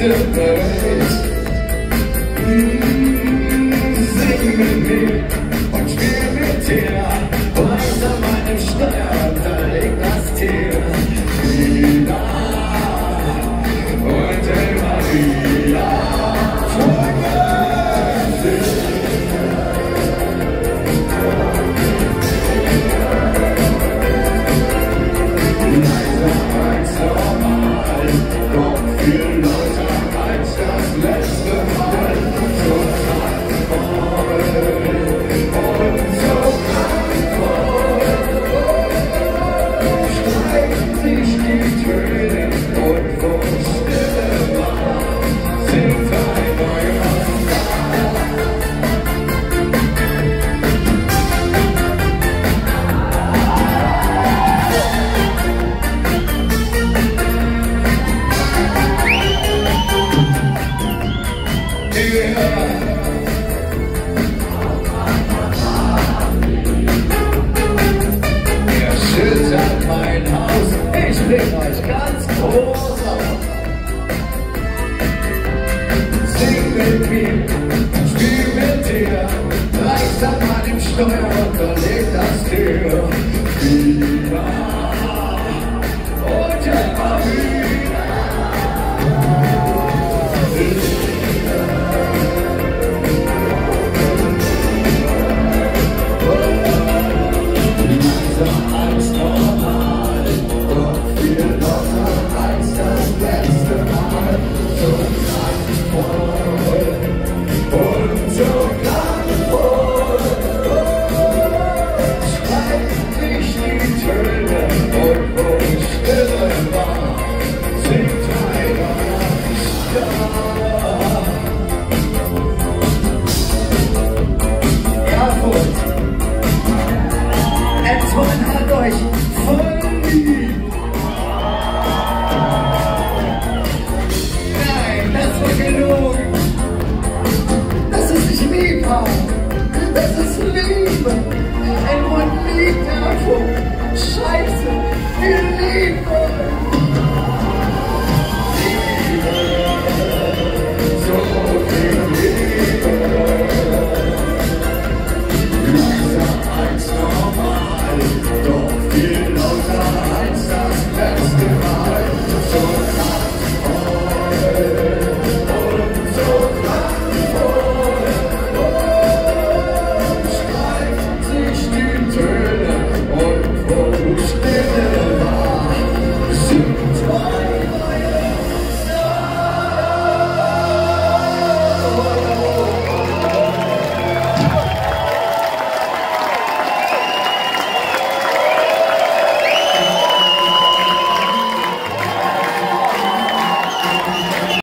bereit. Sing mit mir und spiel mit dir. Weiter meine Steuer, da liegt das Tier. Wieder und immer wieder. Erschüttert mein Haus, ich bring euch ganz groß auf. Sing mit mir, spiel mit dir, reißt an meinem Steuer und da liegt das Tier. Wieder und immer wieder. Als normal, doch viel locker als das letzte Mal. So kraftvoll und so kraftvoll. Schreibt sich die Töne und wo Stille war, singt einer Star. Erfurt! Antoine hat euch voll